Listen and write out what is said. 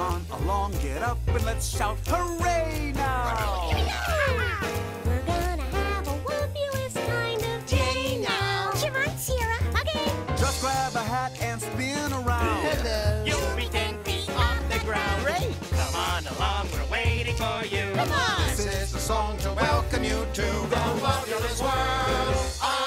on along, get up and let's shout hooray now! We're gonna have a fabulous kind of day now. Come on, Sierra. Okay. Just grab a hat and spin around. Hello. You'll be 10 feet off the ground. Great. Come on along, we're waiting for you. Come on. This is the song to welcome you to the fabulous world